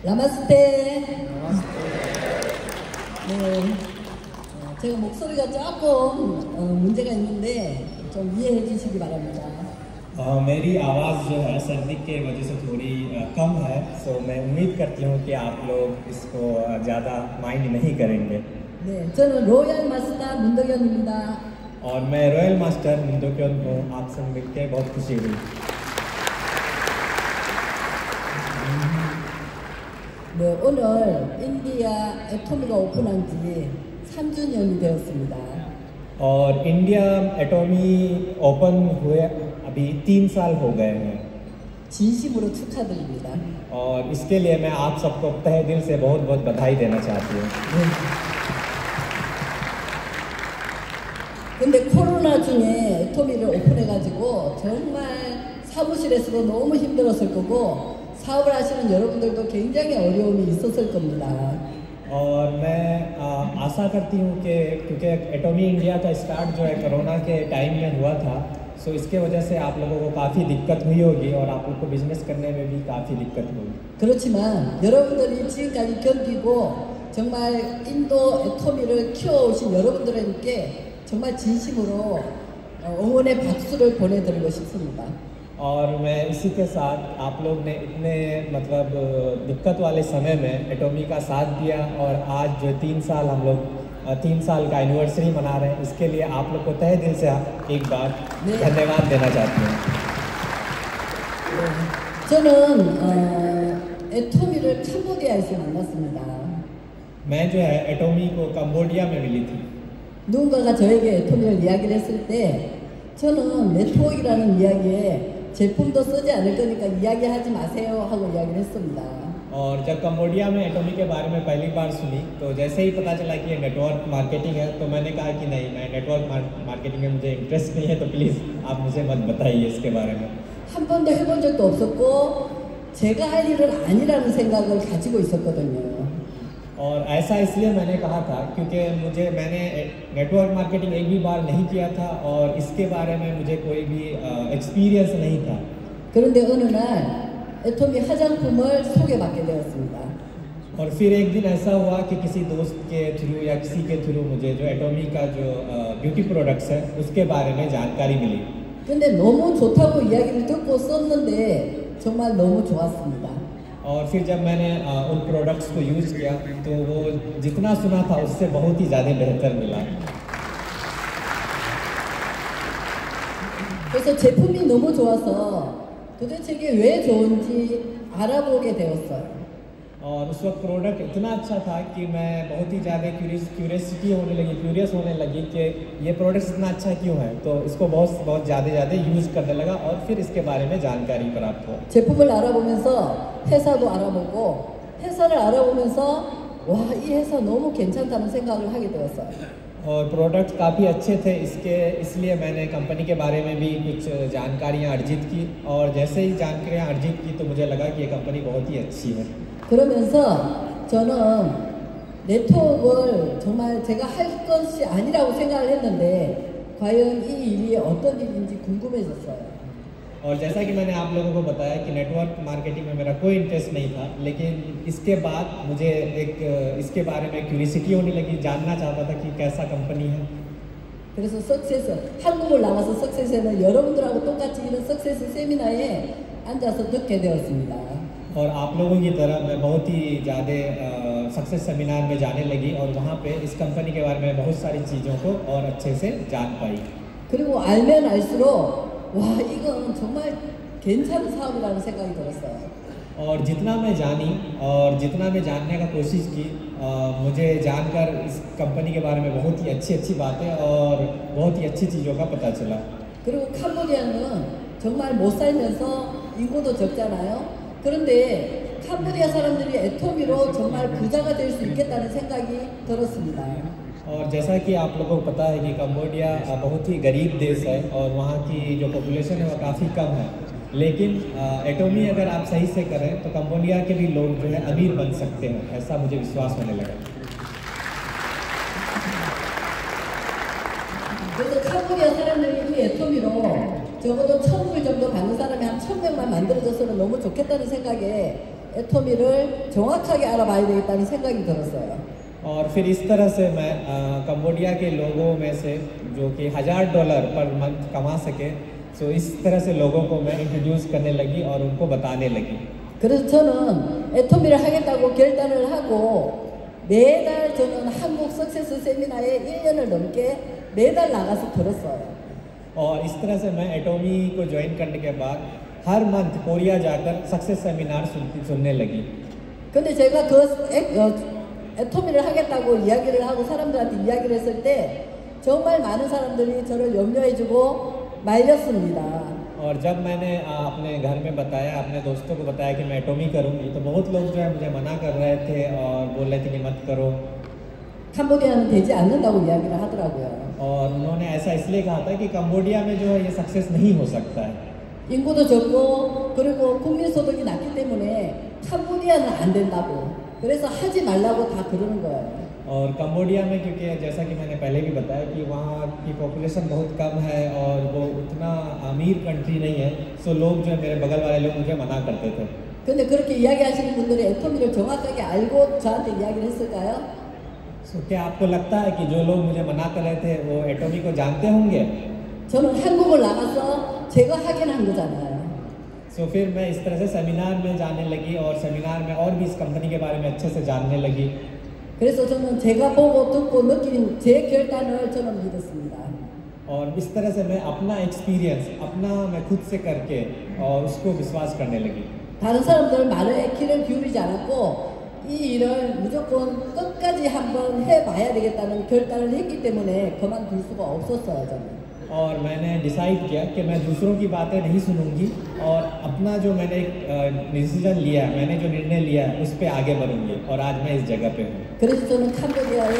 라마스테. 네, 제가 목소리가 조금 문제가 있는데 좀 이해해 주시기 바랍니다. मेरी आवाज़ जो है सर्दी के वजह से थोड़ी कम है, सो मैं उम्मीद करती हूँ कि आप लोग इसको ज़्यादा माइंड नहीं करेंगे। 네, 저는 로얄 마스터 문덕현입니다. और मैं रॉयल मास्टर मुंदोक्योन हूँ। आपसे मिलकर बहुत खुशी हुई। 네, 오늘 인디아 애토미가 오픈한 지 3주년이 되었습니다. और इंडिया एटॉमी ओपन हुए अभी 3 साल हो गए हैं। 진심으로 축하드립니다. और इसके लिए मैं आप सबको तहे दिल से बहुत बहुत बधाई देना चाहती हूँ। 근데 코로나 중에 애토미를 오픈해가지고 정말 사무실에서도 너무 힘들었을 거고 사업을 하시는 여러분들도 굉장히 어려움이 있었을 겁니다. और मैं आशा करती हूँ कि क्योंकि एटॉमी इंडिया का स्टार्ट जो है कोरोना के टाइम में हुआ था, सो इसके वजह से आप लोगों को काफ़ी दिक्कत हुई होगी और आप लोग को बिजनेस करने में भी काफ़ी दिक्कत होगी। 그렇지만 여러분들이 지금까지 견디고 정말 인도 애토미를 키워오신 여러분들에게 정말 진심으로 응원의 박수를 보내드리고 싶습니다. और मैं इसी के साथ आप लोग ने इतने मतलब दिक्कत वाले समय में एटॉमी का साथ दिया और आज जो 3 साल हम लोग 3 साल का एनिवर्सरी मना रहे हैं, इसके लिए आप लोग को तहे दिल से एक बार धन्यवाद देना चाहती हूँ। 저는 애토미를 캄보디아에서 만났습니다. मैं जो है एटॉमी को कंबोडिया में मिली थी। 누군가가 저에게 애토미를 이야기를 했을 때 저는 네트워크라는 이야기에 제품도 쓰지 않을 거니까 이야기하지 마세요 하고 이야기를 했습니다. और जब कंबोडिया में एटॉमी के बारे में पहली बार सुनी तो जैसे ही पता चला कि ये नेटवर्क मार्केटिंग है, तो मैंने कहा कि नहीं, मैं नेटवर्क मार्केटिंग में मुझे इंटरेस्ट नहीं है, तो प्लीज़ आप मुझे मत बताइए इसके बारे में। 한 번도 해본 적도 없었고 제가 할 일은 아니라는 생각을 가지고 있었거든요. और ऐसा इसलिए मैंने कहा था क्योंकि मैंने नेटवर्क मार्केटिंग एक भी बार नहीं किया था और इसके बारे में मुझे कोई भी एक्सपीरियंस नहीं था। 그런데 어느 날 애토미 화장품을 소개받게 되었습니다. और फिर एक दिन ऐसा हुआ कि किसी दोस्त के थ्रू या किसी के थ्रू मुझे जो एटॉमी का जो ब्यूटी प्रोडक्ट्स है उसके बारे में जानकारी मिली। 근데 너무 좋다고 이야기를 듣고 썼는데 정말 너무 좋았습니다. और फिर जब मैंने उन प्रोडक्ट्स को यूज़ किया तो वो जितना सुना था उससे बहुत ही ज़्यादा बेहतर मिला। 그래서 제품이 너무 좋아서 도대체 이게 왜 좋은지 알아보게 되었어요. और उस वक्त प्रोडक्ट इतना अच्छा था कि मैं बहुत ही ज़्यादा क्यूरियस होने लगी कि ये प्रोडक्ट इतना अच्छा क्यों है, तो इसको बहुत ज़्यादा यूज़ करने लगा और फिर इसके बारे में जानकारी प्राप्त हुआ। 제품을 알아보면서 회사도 알아보고 회사를 알아보면서 와, 이 회사 너무 괜찮다는 생각을 하게 되었어요. और प्रोडक्ट काफ़ी अच्छे थे, इसलिए मैंने कंपनी के बारे में भी कुछ जानकारियाँ अर्जित की और जैसे ही जानकारियाँ अर्जित की तो मुझे लगा कि ये कंपनी बहुत ही अच्छी है। 그러면서 저는 네트워크를 정말 제가 할 것이 아니라고 생각을 했는데 과연 이 일이 어떤 일인지 궁금해졌어요. और जैसा कि मैंने आप लोगों को बताया कि नेटवर्क मार्केटिंग में मेरा कोई इंटरेस्ट नहीं था, लेकिन इसके बाद मुझे इसके बारे में क्यूरियोसिटी होने लगी, जानना चाहता था कि कैसा कंपनी है। 그래서 석세스 한국을 나가서 석세스에는 여러분들하고 똑같이 이런 석세스 세미나에 앉아서 듣게 되었습니다. और आप लोगों की तरह मैं बहुत ही ज़्यादा सक्सेस सेमिनार में जाने लगी और वहाँ पे इस कंपनी के बारे में बहुत सारी चीज़ों को और अच्छे से जान पाई। 그리고 알면 알수록 와, 이건 정말 괜찮은 사업이라는 생각이 들었어요. और जितना मैं जानी और जितना मैं जानने का कोशिश की, मुझे जानकर इस कंपनी के बारे में बहुत ही अच्छी बातें और बहुत ही अच्छी चीज़ों का पता चला। 그리고 캄보디아는 정말 못 살면서 인구도 적잖아요. 그런데 캄보디아 사람들이 애토미로 정말 부자가 될 수 있겠다는 생각이 들었습니다. और जैसा कि आप लोगों को पता है कि कंबोडिया बहुत ही गरीब देश है और वहाँ की जो पॉपुलेशन है वो काफ़ी कम है, लेकिन एटॉमी अगर आप सही से करें तो कंबोडिया के भी लोग जो है अमीर बन सकते हैं, ऐसा मुझे विश्वास होने लगा। 그래서 캄보디아 사람들이 이 애토미로 적어도 1,000불 정도 받는 사람이 한 1,000명만 만들어졌으면 너무 좋겠다는 생각에 애터미를 정확하게 알아봐야 되겠다는 생각이 들었어요. और फिर इस तरह से मैं कंबोडिया के लोगों में से जो कि $1000 पर मंथ कमा सके, सो इस तरह से लोगों को मैं इंट्रोड्यूस करने लगी और उनको बताने लगी. 그래서 저는 애터미를 하겠다고 결단을 하고 매달 저는 한국 석세스 세미나에 1년을 넘게 매달 나가서 들었어요. और इस तरह से मैं एटोमी को ज्वाइन करने के बाद हर मंथ कोरिया जाकर सक्सेस सेमिनार सुनने लगी. 근데 제가 애터미를 하겠다고 이야기를 하고 사람들한테 이야기를 했을 때 정말 많은 사람들이 저를 염려해주고 말렸습니다. और जब मैंने अपने घर में बताया, अपने दोस्तों को बताया कि मैं एटोमी करूंगी, तो बहुत लोग जो है मुझे मना कर रहे थे और बोल रहे थे कि मत करो. 캄보디아는 되지 않는다고 이야기를 하더라고요. और उन्होंने ऐसा इसलिए कहा था कि कंबोडिया में जो है ये सक्सेस नहीं हो सकता है. 인구도 적고 그리고 국민소득이 낮기 때문에 캄보디아는 안 된다고. 그래서 하지 말라고 다 그러는 거예요. और कंबोडिया में क्योंकि जैसा कि मैंने पहले भी बताया कि वहाँ की पॉपुलेशन बहुत कम है और वो उतना अमीर कंट्री नहीं है, सो लोग जो है मेरे बगल वाले लोग मुझे मना करते थे. 근데 그렇게 이야기하시는 분들이 애터미를 정확하게 알고 저한테 이야기를 했을까요? सो क्या आपको लगता है कि जो लोग मुझे मना कर रहे थे वो एटोमी को जानते होंगे? 저는 한국을 나가서 제가 하긴 한 거잖아요. सो फिर मैं इस तरह से सेमिनार में जाने लगी और सेमिनार में और भी इस कंपनी के बारे में अच्छे से जानने लगी. 그래서 저는 제가 보고 듣고 느낀 제 결단을 저는 믿었습니다. और इस तरह से मैं अपना एक्सपीरियंस मैं खुद से करके और उसको विश्वास करने लगी. 다른 사람들 말에 귀를 기울이지 않았고 이 일을 무조건 끝까지 한번 해봐야 되겠다는 결단을 했기 때문에 그만둘 수가 없었어요. 저는. और मैंने डिसाइड किया कि मैं दूसरों की बातें नहीं सुनूंगी और अपना जो मैंने एक डिसीजन लिया, मैंने जो निर्णय लिया उस पर आगे बढ़ूंगी और आज मैं इस जगह पे हूँ. 그래서 저는 캄보디아에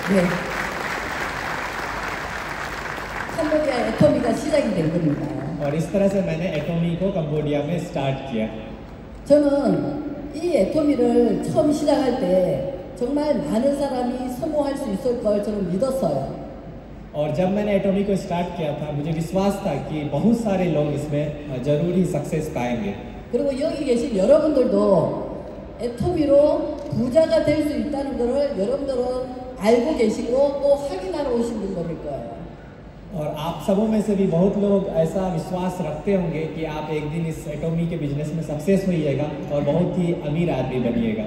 애터미가 시작이 된 겁니다. और इस तरह से मैंने एटोमी को कंबोडिया में स्टार्ट किया. 저는 이 애터미를 처음 시작할 때 정말 많은 사람이 성공할 수 있을 걸 저는 믿었어요. और जब मैंने एटोमी को स्टार्ट किया था मुझे विश्वास था कि बहुत सारे लोग इसमें जरूर ही सक्सेस पाएंगे. 그리고 여기 계신 여러분들도 애터미로 부자가 될 수 있다는 것을 여러분들은 알고 계시고 또 확인하러 오신 분들일 거예요. और आप सबों में से भी बहुत लोग ऐसा विश्वास रखते होंगे कि आप एक दिन इस एटोमी के बिजनेस में सक्सेस होइएगा और बहुत ही अमीर आदमी बनिएगा.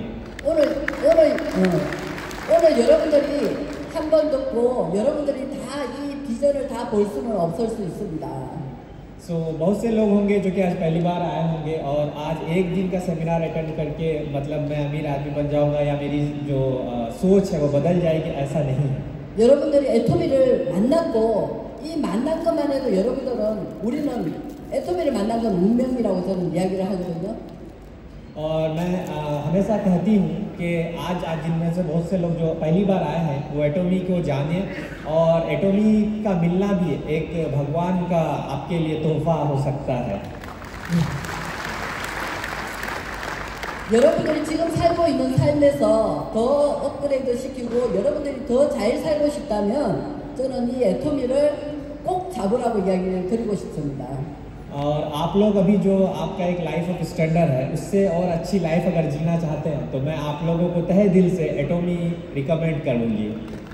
오늘 여러분들이 한 번 듣고 여러분들이 다 이 비전을 다 볼 수는 없을 수 있습니다. सो बहुत से लोग होंगे जो कि आज पहली बार आए होंगे और आज एक दिन का सेमिनार अटेंड करके मतलब मैं अमीर आदमी बन जाऊंगा या मेरी जो सोच है वो बदल जाएगी, ऐसा नहीं है. 여러분들이 애터미를 만났고 이 만난 것만 해도 여러분들은 우리는 애터미를 만난 건 운명이라고 저는 이야기를 하거든요. और मैं हमेशा कहती हूँ कि आज जिनमें से बहुत से लोग जो पहली बार आए हैं वो एटोमी को जाने और एटोमी का मिलना भी एक भगवान का आपके लिए तोहफा हो सकता है. 여러분들이 지금 살고 있는 삶에서 더 업그레이드 시키고 여러분들이 더 잘 살고 싶다면 저는 이 애터미를 꼭 잡으라고 이야기를 드리고 싶습니다. और आप लोग अभी जो आपका एक लाइफ ऑफ स्टैंडर्ड है उससे और अच्छी लाइफ अगर जीना चाहते हैं तो मैं आप लोगों को तहे दिल से एटोमी रिकमेंड करूँगी.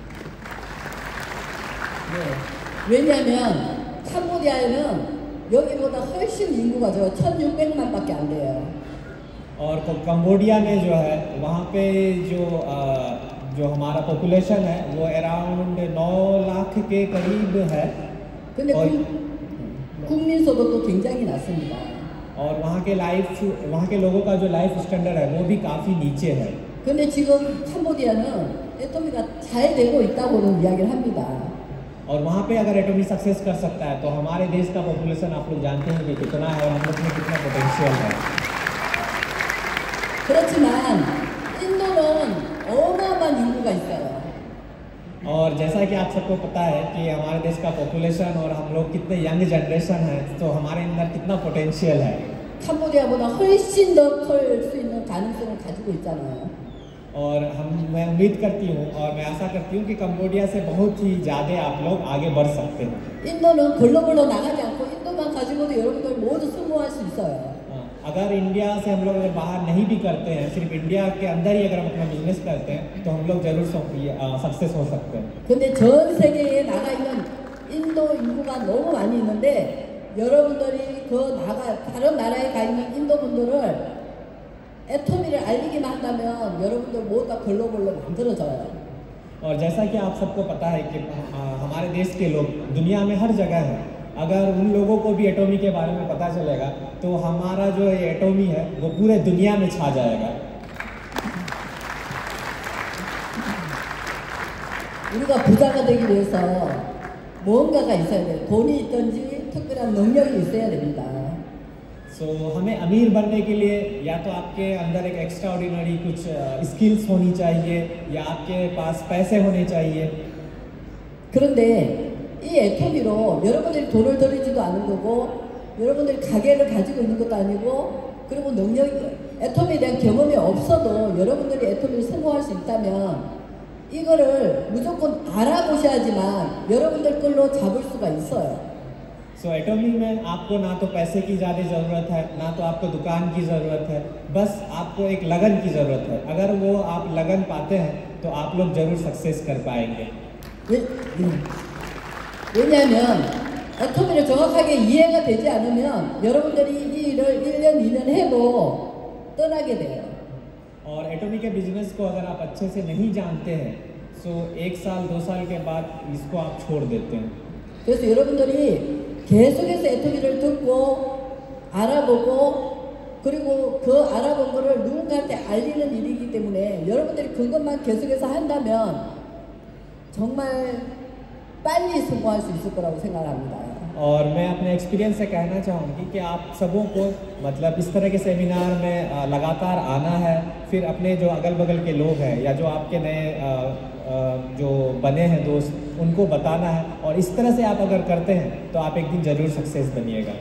왜냐하면 캄보디아에는 여기보다 훨씬 인구가 저 1,600만밖에 안 돼요. और कंबोडिया में जो है वहाँ पे जो हमारा पॉपुलेशन है वो अराउंड 9 लाख के करीब है. 근데 국민소득도 굉장히 낮습니다. और वहाँ के लोगों का जो लाइफ स्टैंडर्ड है वो भी काफ़ी नीचे है. 근데 지금 캄보디아는 애터미가 잘 되고 있다고는 이야기를 합니다. और वहाँ पे अगर एटोमी सक्सेस कर सकता है तो हमारे देश का पॉपुलेशन आप लोग जानते हैं कि कितना है और हम लोग में कितना पोटेंशियल है. 그렇지만 인도는 어마어마한 인구가 있어요. और जैसा कि आप सबको पता है कि हमारे देश का पॉपुलेशन और हम लोग कितने यंग जनरेशन है तो हमारे अंदर कितना पोटेंशियल है. 캄보디아보다 훨씬 더 클 수 있는 가능성을 가지고 있잖아요. और मैं उम्मीद करती हूँ और मैं आशा करती हूँ कि कंबोडिया से बहुत ही ज़्यादा आप लोग आगे बढ़ सकते हैं. 인도는 글로벌로 나가지 않고 인도만 가지고도 여러분들 모두 성공할 수 있어요. अगर इंडिया से हम लोग अगर बाहर नहीं भी करते हैं, सिर्फ इंडिया के अंदर ही अगर हम अपना बिजनेस करते हैं तो हम लोग जरूर सक्सेस हो सकते हैं। 근데 전 세계에 나가 있는 인도 인구가 너무 많이 있는데 여러분들이 다른 나라에 가 있는 인도 분들을 애토미를 알리기만 한다면 여러분들 모두 다 글로벌로 만들어져요. और जैसा कि आप सबको पता है कि हमारे देश के लोग दुनिया में हर जगह हैं, अगर उन लोगों को भी एटोमी के बारे में पता चलेगा तो हमारा जो एटोमी है वो पूरे दुनिया में छा जाएगा। 우리가 부자가 되기 위해서 뭔가가 있어야 돼요. 돈이 있든지 특별한 능력이 있어야 됩니다. हमें अमीर बनने के लिए या तो आपके अंदर एक एक्स्ट्रा ऑर्डिनरी कुछ स्किल्स होनी चाहिए या आपके पास पैसे होने चाहिए। 그런데 이 애토미로 여러분들이 돈을 들이지도 않은 거고 여러분들이 가게를 가지고 있는 것도 아니고 그리고 애토미에 대한 경험이 없어도 여러분들이 애토미를 성공할 수 있다면 이거를 무조건 알아보셔야지만 여러분들 걸로 잡을 수가 있어요. एटोमी में आपको ना तो पैसे की ज़्यादा ज़रूरत है, ना तो आपको दुकान की ज़रूरत है, बस आपको एक लगन की ज़रूरत है। अगर वो आप लगन पाते हैं तो आप लोग ज़रूर सक्सेस कर पाएंगे। 왜냐하면 애토미를 정확하게 이해가 되지 않으면 여러분들이 이 일을 1년, 2년 해도 떠나게 돼요. और एटोमी के बिजनेस को अगर आप अच्छे से नहीं जानते हैं तो 1 साल 2 साल के बाद इसको आप छोड़ देते हैं। 그래서 여러분들이 계속해서 애토미를 듣고 알아보고 그리고 그 알아본 거를 누군가한테 알리는 일이기 때문에 여러분들이 그것만 계속해서 한다면 정말 빨리 성공할 수 있을 거라고 생각합니다. और मैं अपने एक्सपीरियंस से कहना चाहूँगी कि आप सबों को मतलब इस तरह के सेमिनार में लगातार आना है, फिर अपने जो अगल बगल के लोग हैं या जो आपके नए जो बने हैं दोस्त उनको बताना है और इस तरह से आप अगर करते हैं तो आप एक दिन ज़रूर सक्सेस बनिएगा।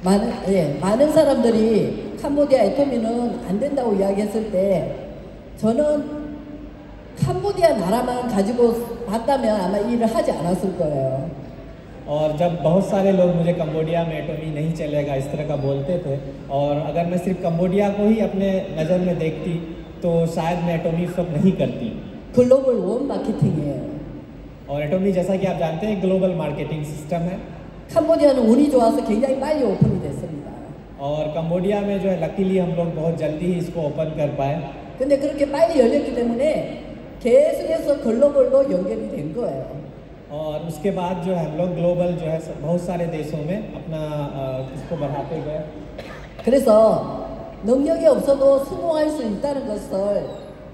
많은 사람들이 캄보디아 애토미는 안 된다고 이야기했을 때 저는 캄보디아 나라만 가지고 봤다면 아마 이 일을 하지 않았을 거예요. और जब बहुत सारे लोग मुझे कंबोडिया में एटोमी नहीं चलेगा इस तरह का बोलते थे और अगर मैं सिर्फ कंबोडिया को ही अपने नज़र में देखती तो शायद मैं एटोमी सब नहीं करती। 글로벌 원 마케팅이에요. और एटोमी जैसा कि आप जानते हैं ग्लोबल मार्केटिंग सिस्टम है। 캄보디아는 운이 좋아서 굉장히 빨리 오픈이 됐습니다. और कंबोडिया में जो है लकीली हम लोग बहुत जल्दी ही इसको ओपन कर पाए। 근데 그렇게 빨리 열렸기 때문에 계속해서 글로벌로 연결이 된 거예요. और उसके बाद जो है हम लोग ग्लोबल जो है बहुत सारे देशों में अपना इसको बढ़ाते गए। 그래서 능력이 없어도 성공할 수 있다는 것을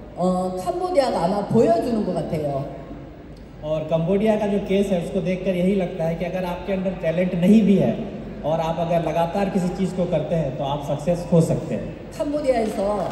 캄보디아가 아마 보여주는 것 같아요. और कंबोडिया का जो केस है उसको देखकर यही लगता है कि अगर आपके अंदर टैलेंट नहीं भी है और आप अगर लगातार किसी चीज़ को करते हैं तो आप सक्सेस हो सकते हैं। 캄보디아에서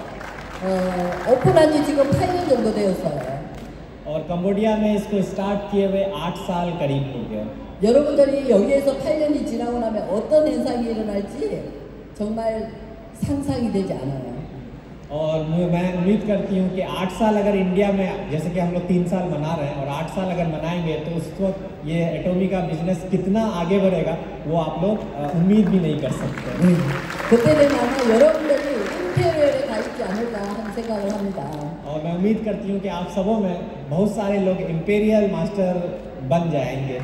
오픈한 지 지금 8년 정도 되었어요. और कंबोडिया में इसको स्टार्ट किए हुए 8 साल करीब हो गए। 여러분들이 여기에서 8년이 지나고 나면 어떤 현상이 일어날지 정말 상상이 되지 않아요. और मैं उम्मीद करती हूँ कि 8 साल अगर इंडिया में जैसे कि हम लोग 3 साल मना रहे हैं और 8 साल अगर मनाएंगे तो उस वक्त ये एटोमी का बिजनेस कितना आगे बढ़ेगा वो आप लोग उम्मीद भी नहीं कर सकते। 그때는 아마 여러분들이 임페리얼에 가 있지 않을까 하는 생각을 합니다. और मैं उम्मीद करती हूँ कि आप सबों में बहुत सारे लोग इम्पेरियल मास्टर बन जाएंगे।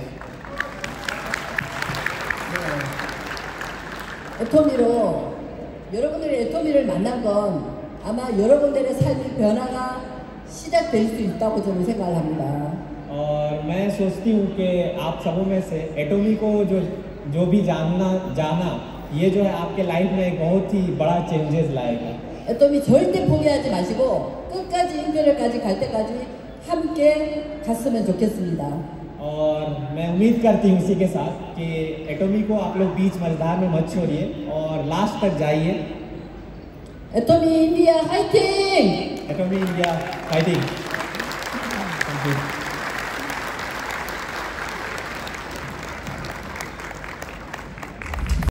애토미로 여러분들이 애토미를 만난 건 아마 여러분들의 삶의 변화가 시작될 수 있다고 저는 생각을 합니다. और मैं सोचती हूँ कि आप सबों में से एटोमी को जो भी जाना ये जो है आपके लाइफ में एक बहुत ही बड़ा चेंजेस लाएगा। 애토미 절대 포기하지 마시고 끝까지 임페리얼까지 갈 때까지 함께 갔으면 좋겠습니다. और मैं उम्मीद करती हूँ इसी के साथ कि एटोमी को आप लोग बीच मझधार में मत छोड़िए और लास्ट तक जाइए। 애토미 인디아 화이팅! Atomy India fighting. Thank you.